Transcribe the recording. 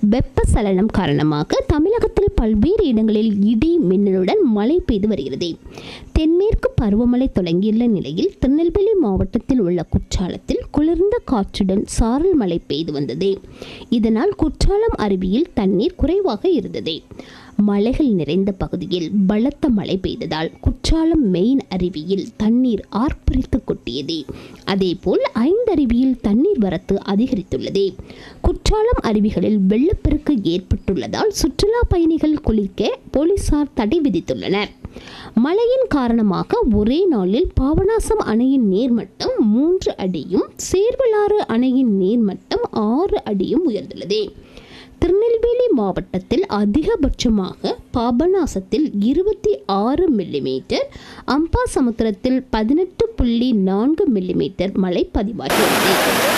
வெப்பசலனம் காரணமாக தமிழகத்தில் பல்வேறு இடங்களில் இடி மின்னலுடன் மழை பெய்து வருகிறது. தென்மேற்கு பருவமழை தொடங்கியுள்ள நிலையில் திருநெல்வேலி மாவட்டத்தில் உள்ள குற்றாலத்தில் குளிர்ந்த காற்றுடன் சாரல் மழை பெய்து வந்தது. இதனால் குற்றாலம் அருவியில் தண்ணீர் குறைவாக இருந்தது. மலைகள் நிறைந்த பகுதியில் பலத்த மழை பெய்ததால் குற்றாலம் மெயின் அருவியில் தண்ணீர் ஆர்ப்பரித்து கொட்டியது. அதேபோல் 5 அருவியில் தண்ணீர் வரத்து அதிகரித்துள்ளது. குற்றாலம் அருவிகளில் வெள்ளப்பெருக்கு ஏற்பட்டுள்ளதால் சுற்றுலா பயணிகள் குளிக்க போலீசார் தடை விதித்துள்ளனர். மழையின் காரணமாக ஒரே நாளில் பாபநாசம் அணையின் நீர்மட்டம் 3 அடியும் சேர்வலாறு அணையின் நீர்மட்டம் 6 அடியும் உயர்ந்துள்ளது. திருநெல்வேலி மாவட்டத்தில் அதிகபட்சமாக பாபநாசத்தில் 26 மில்லிமீட்டர், அம்பாசமுத்திரத்தில் 18.4 மில்லிமீட்டர் மழை பதிவாகியுள்ளது.